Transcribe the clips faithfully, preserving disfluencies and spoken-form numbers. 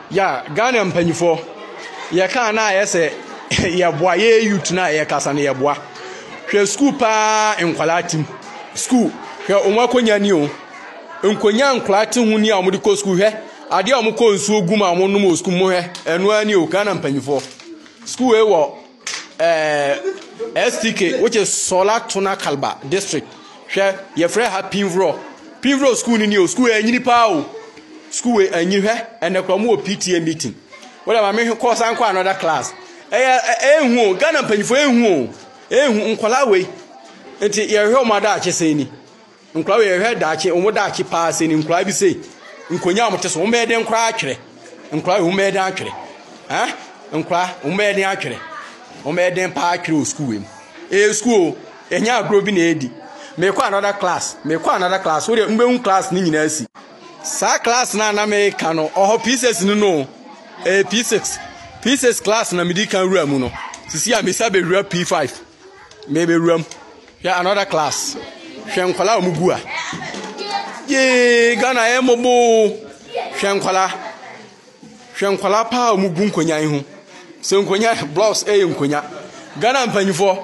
ya Ghana mpanyifo ye kan na ye se ye boa ye youth na ye kasa na ye boa hwe school pa enkwala tim school hwe onwa konya ni o nkonya nkwala tim hu ni a mo de ko school hwe ade a mo ko nsu ogum a mo no mo school mo hwe eno ani o Ghana mpanyifo school e wo eh S T K which is Solar Tuna Kalba district hwe ye frɛ ha Pinvro Pinvro school ni ni o school enyini pa o school enyi hwe ene kwa mo P T A meeting wala ma me course anko another class eh ehu Ghana mpanyifo ehu ehu nkwala we enti ye hwe o da ache sei ni nkwala we ye hwe da ache o mo da ache pa sei ni nkwala bi sei nkonya o mo teso o me de nkwala atwere nkwala o me de atwere ha nkwala o me de atwere o me de pa atwere o school em eh school enya agro bi na edi me kwa another class me kwa another class we mbe un class ni nyina asi sa class na na me ka no oho P six no no eh P six P six class na me di kan wura mu no sisi a me sa be wura P five me be wura ya another class hwe nkwala o mugu a ye Ghana e mobo hwe nkwala hwe nkwala pa o mugu nkonya hu se nkonya blocks e nkonya Ghana mpanyifo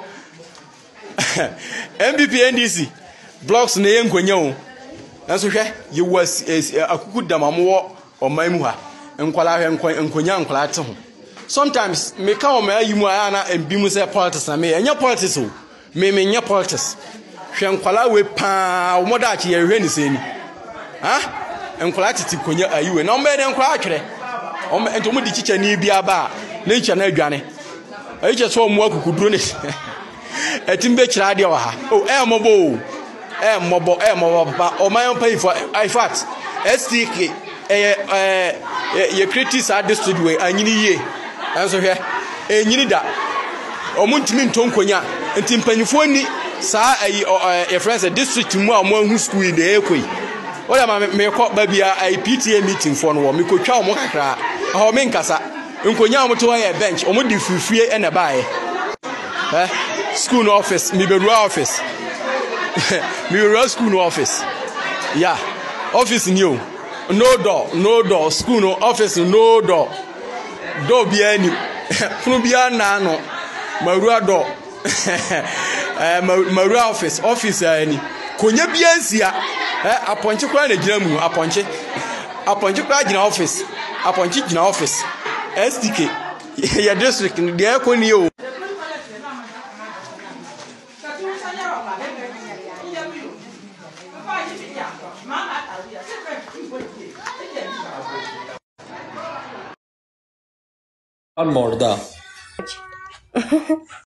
M B P N D C blocks na ye nkonya o nanso hwe ye was akuku damamo o maimu ha nkwala hwe nkonya nkwala te ho sometimes me ka o ma yimu aya na embi mu se politics na me enya politics o me me nya politics hwe nkwala we pa o moda achi ye hwe ni se ni ha nkwala titi konya ayiwe na o me de nkwala atwere o me ento mu di chicha ni bia ba na ncha na adwane ayi che so mo akuku duro ne etimbe kira de wa ha o e mobo eh mobo eh mobo papa o man pay for in fact S T K eh eh ye critics are district way anyini ye anso hwe enyini da o muntimi ntonkonya enti mpanyifo ni saa ayi ye friends district mu a mo ahu school de ekoi oya ma me ko ba bia I P T A meeting for no me ko twa o mo kakra ho me nkasa nkonya o mo to ye bench o mo di fifie e na baaye eh school no office me be office me run school no office yeah office new no door no door school no office no door door bi ani funu bi ana no marua door eh marua office office ani konya bi ansia eh aponche kwa na gina mu aponche aponche kwa gina office aponche gina office S T K ya district dey ko ni o Morda